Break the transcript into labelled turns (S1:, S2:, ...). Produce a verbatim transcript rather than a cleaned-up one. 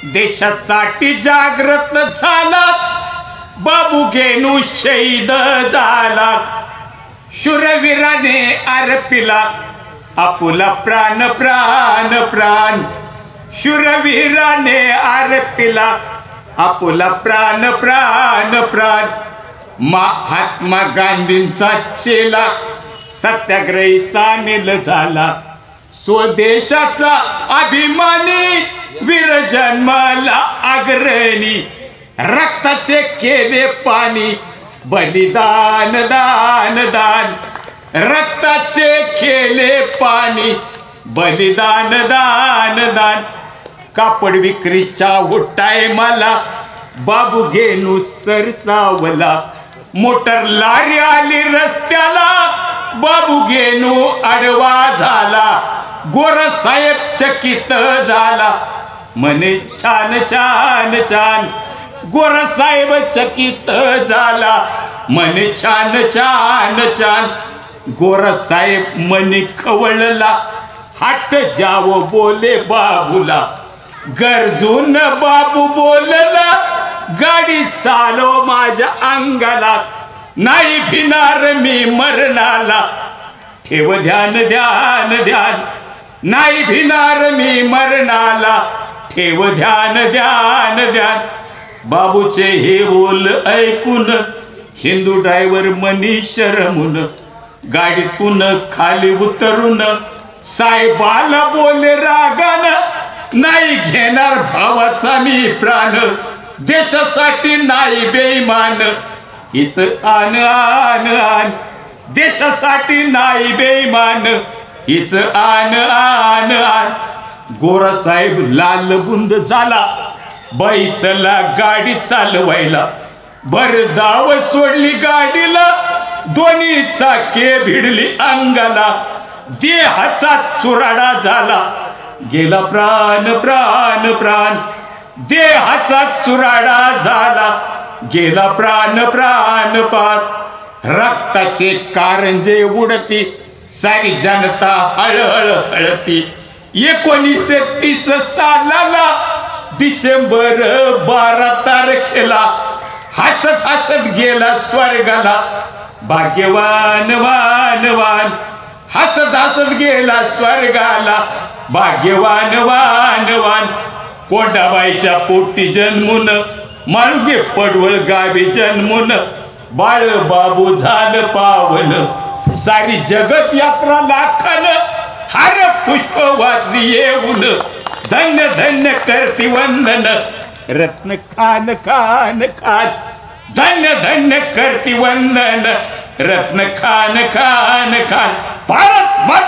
S1: देशासाठी जागृत झाला बाबू घेणू शहीद झाला शूरवीराने अर्पिला आपुला प्राण प्राण प्राण शूरवीराने अर्पिला आपुला प्राण प्राण प्राण महात्मा गांधींचा चेला सत्याग्रही सामील झाला स्वदेशाचा अभिमानी वीर जन्माला अग्रणी रक्ताचे केले पाणी बलिदान दान दान रक्ताचे केले पाणी बलिदान दान दान कापड विक्रीच्या उठाय मला बाबू घेणू सरसावला मोटर लारी आली रस्त्याला बाबू घेणू आडवा झाला गोरसाहेब चकित झाला म्हणे छान छान छान गोरसाहेब चकित झाला म्हणे छान छान छान गोरसाहेब मनी खवळला हट जाव बोले बाबूला गरजून बाबू बोलला गाडी चालव माझ्या अंगाला नाही भिणार मी मरणाला ठेव ध्यान ध्यान ध्यान नाही भिणार मी मरणाला ठेव ध्यान ध्यान ध्यान बाबूचे हे बोल ऐकून हिंदू ड्रायव्हर मनीष रमून गाडीतून खाली उतरून साहेबाला बोले रागानं नाही घेणार भावाचा मी प्राण देशासाठी नाही बेईमान हिच आन आन आन देशासाठी नाही बेईमान हिच आन आन आन गोरासाहेब लाल बुंद झाला बैसला गाडी चालवायला भरधाव सोडली गाडीला दोन्ही चाके भिडली अंगाला देहाचा चुराडा झाला गेला प्राण प्राण प्राण देहाचा चुराडा झाला गेला प्राण प्राण प्राण रक्ताचे कारंजे उडती सारी जनता हळहळ हळती एकोणीसशे तीस सालाला डिसेंबर बारा तारखेला हसत हसत गेला स्वर्गाला भाग्यवान वान वान हसत हसत गेला स्वर्गाला भाग्यवान वान वान कोंडाबाईच्या पोटी जन्मून माळुगे पडवळ गावी जन्मून बाळ बाबू झालं पावन सारी जगत यात्रा लाखन हार पुष्प वाजली येऊन धन्य धन्य करती वंदन रत्न खान खान खान धन्य धन्य करती वंदन रत्न खान खान खान भारत